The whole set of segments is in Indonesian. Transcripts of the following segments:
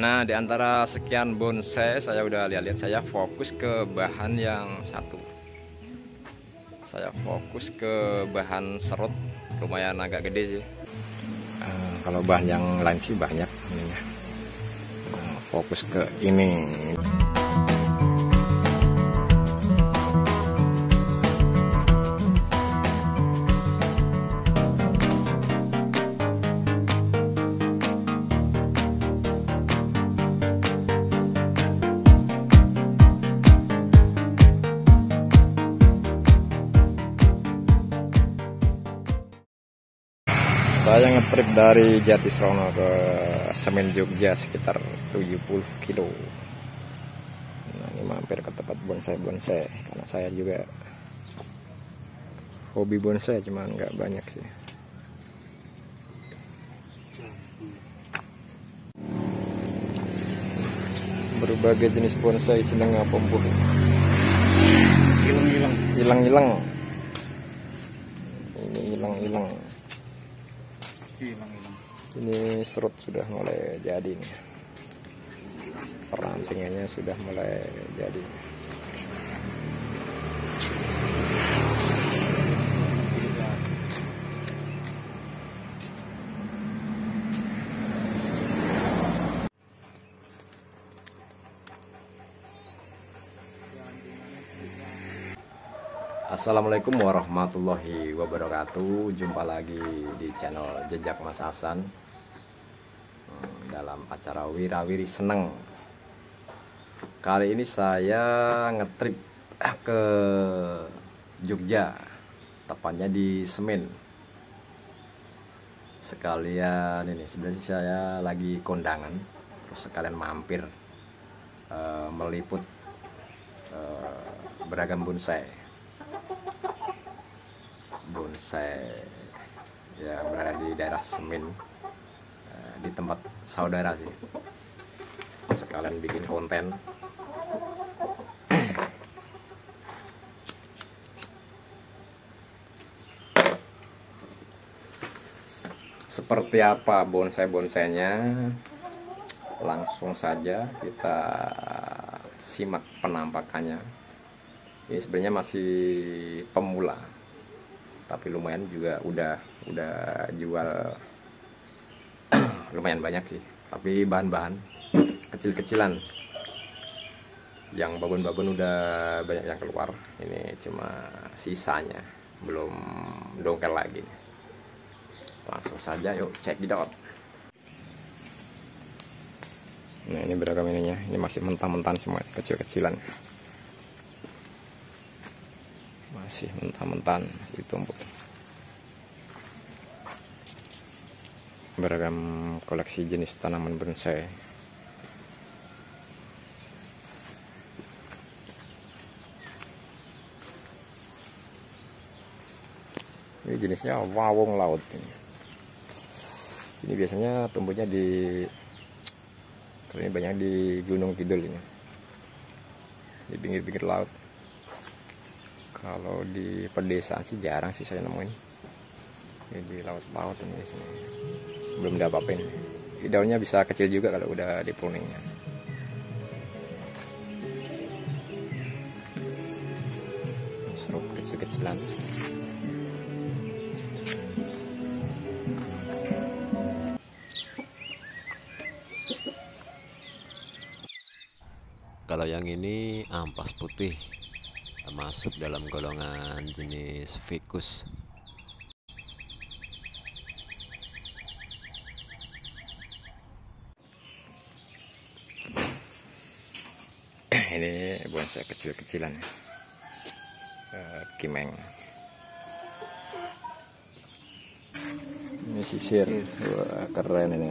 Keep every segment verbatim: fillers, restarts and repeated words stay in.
Nah, di antara sekian bonsai saya udah lihat-lihat, saya fokus ke bahan yang satu. Saya fokus ke bahan serut, lumayan agak gede sih. Uh, kalau bahan yang lain sih banyak ininya. Uh, fokus ke ini. Saya ngetrip dari Jatisrono ke Semen Jogja sekitar tujuh puluh kilo. Nah, ini mampir ke tempat bonsai-bonsai karena saya juga hobi bonsai, cuman nggak banyak sih. Berbagai jenis bonsai jeneng apa mbuh. Hilang-hilang. Hilang-hilang. Ini hilang-hilang. Hilang-hilang. Ini serut sudah mulai jadi nih. Perantingannya sudah mulai jadi. Assalamualaikum warahmatullahi wabarakatuh. Jumpa lagi di channel Jejak Mas Hasan dalam acara Wirawiri Seneng. Kali ini saya ngetrip ke Jogja, tepatnya di Semen. Sekalian ini sebenarnya saya lagi kondangan, terus sekalian mampir uh, meliput uh, beragam bonsai. Bonsai yang berada di daerah Semen, di tempat saudara sih, sekalian bikin konten. Seperti apa bonsai-bonsainya, langsung saja kita simak penampakannya. Ini sebenarnya masih pemula, tapi lumayan juga udah udah jual lumayan banyak sih. Tapi bahan-bahan kecil-kecilan, yang babon-babon udah banyak yang keluar. Ini cuma sisanya, belum dongkel lagi. Langsung saja yuk cek di dot. Nah, ini beragam ininya. Ini masih mentah-mentah semua, kecil-kecilan. Masih mentah-mentah, masih ditumpuk. Beragam koleksi jenis tanaman bonsai. Ini jenisnya wawong laut ini. Ini biasanya tumbuhnya di, ini banyak di Gunung Kidul ini, di pinggir-pinggir laut. Kalau di pedesaan sih jarang sih saya nemuin. Ini di laut-laut ini biasanya. Belum ada apa-apain. Daunnya bisa kecil juga kalau udah dipruningnya. Serut kecil-kecilan. Kalau yang ini ampas putih, masuk dalam golongan jenis ficus. Ini bonsai kecil-kecilan, uh, kimeng. Ini sisir. Wah, keren ini.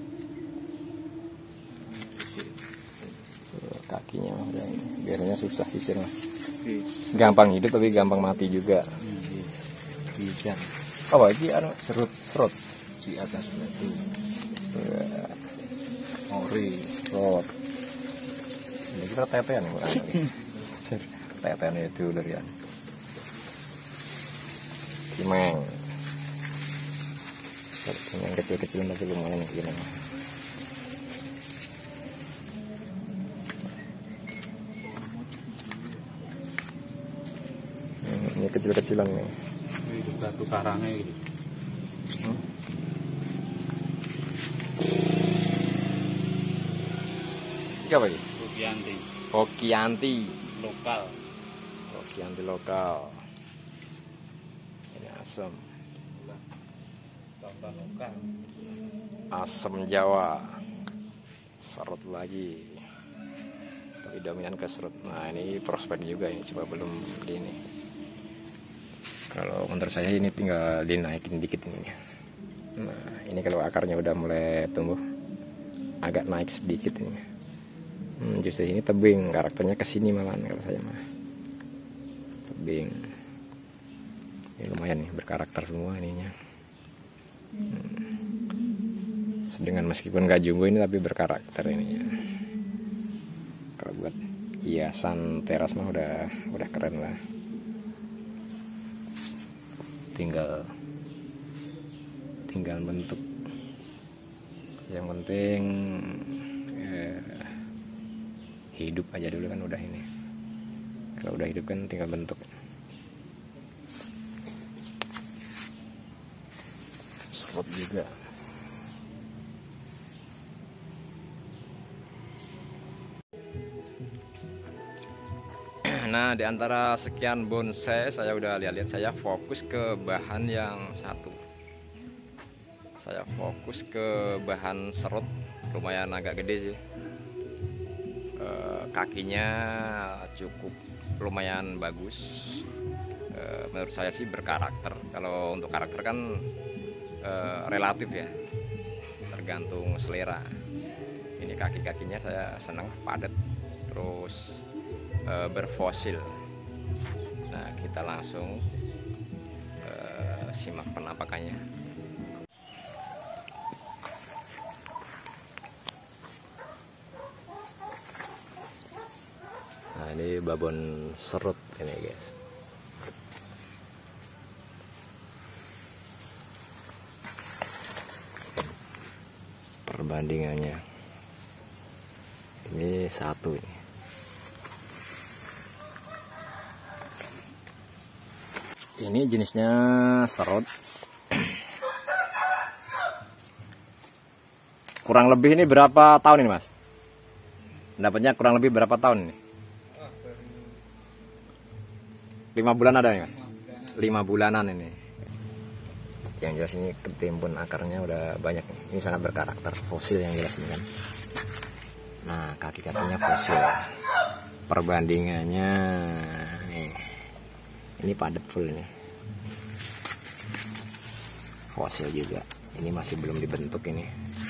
Kakinya biasanya susah sisir mah. Gampang hidup tapi gampang mati juga. Bisa. Oh, ini anu serut serut Di atas itu. Ori. Serut. Ini kita tetean nih, tetean itu durian. Kimeng. Yang kecil-kecil tapi lumayan gini. kecil-kecilan nih. Itu batu karangnya gitu. Hmm? Ini apa ini? Rupianti Hokianti. lokal. Hokianti lokal. Ini asam. Contoh lokal. Asam Jawa. Serut lagi. Tapi dominan ke serut. Nah ini prospek juga ini, coba belum beli ini. Kalau menurut saya ini tinggal dinaikin dikit ini. Nah ini kalau akarnya udah mulai tumbuh agak naik sedikit ini. Hmm, justru ini tebing, karakternya kesini malahan kalau saya mah. Tebing. Ini lumayan nih, berkarakter semua ininya. Hmm. Dengan meskipun gak jumbo ini tapi berkarakter ininya. Kalau buat hiasan teras mah udah udah keren lah. Tinggal tinggal bentuk. Yang penting eh, hidup aja dulu kan udah ini. Kalau udah hidup kan tinggal bentuk. Serut juga. Nah, di antara sekian bonsai saya udah lihat-lihat, saya fokus ke bahan yang satu. Saya fokus ke bahan serut, lumayan agak gede sih. E, kakinya cukup lumayan bagus. E, menurut saya sih berkarakter. Kalau untuk karakter kan e, relatif ya, tergantung selera. Ini kaki-kakinya saya senang padat, terus berfosil. Nah kita langsung uh, simak penampakannya. Nah ini babon serut ini guys. Perbandingannya ini satu ini. Ini jenisnya serut. Kurang lebih ini berapa tahun ini mas? Dapatnya kurang lebih berapa tahun ini? Lima bulan ada nih mas? Lima bulanan ini. Yang jelas ini ketimbun akarnya udah banyak nih. Ini sangat berkarakter, fosil yang jelas ini kan. Nah kaki-kakinya fosil. Perbandingannya nih. Ini padat full ini. Fosil juga. Ini masih belum dibentuk ini.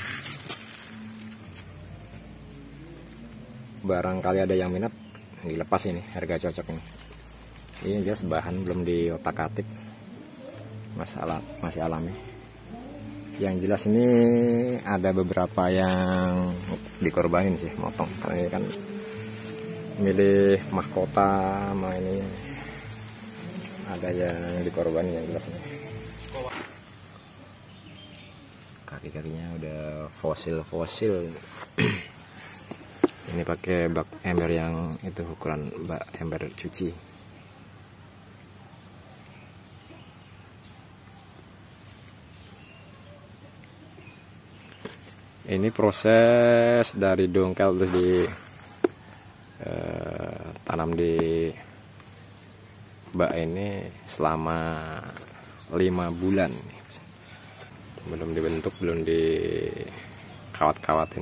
Barangkali ada yang minat, dilepas ini, harga cocok ini. Ini jelas bahan belum diotak-atik. Masalah masih alami. Yang jelas ini ada beberapa yang dikorbanin sih, motong. Karena ini kan milih mahkota sama ini. Ada yang dikorbanin yang jelas ini. Kaki-kakinya udah fosil-fosil. Ini pakai bak ember yang itu ukuran bak ember cuci. Ini proses dari dongkel terus di eh, tanam di bak ini selama lima bulan. Belum dibentuk, belum dikawat-kawatin.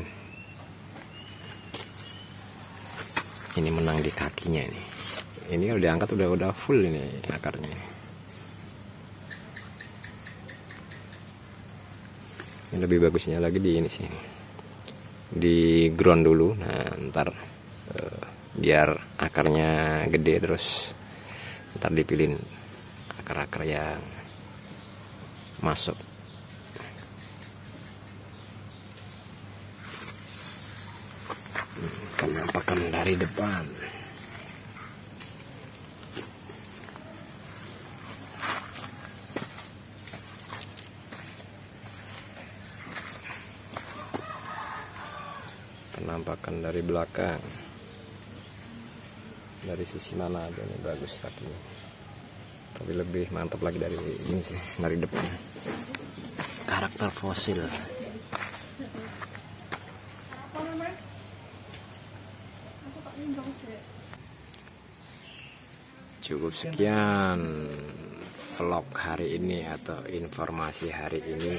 Ini menang di kakinya ini. Ini kalau diangkat udah udah full ini akarnya. Ini lebih bagusnya lagi di ini sih. Di ground dulu. Nah, ntar eh, biar akarnya gede terus ntar dipilih akar-akar yang masuk. Penampakan dari depan. Penampakan dari belakang. Dari sisi mana aja nih bagus kakinya. tapi lebih mantap lagi dari ini sih, dari depan. Karakter fosil. Cukup sekian vlog hari ini atau informasi hari ini.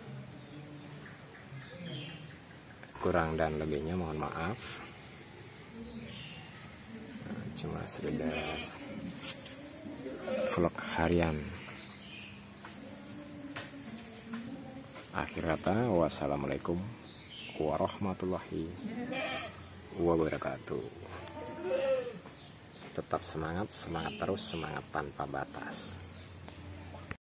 Kurang dan lebihnya mohon maaf. Nah, cuma sekedar vlog harian. Akhir kata, wassalamualaikum warahmatullahi wabarakatuh. Tetap semangat, semangat terus, semangat tanpa batas.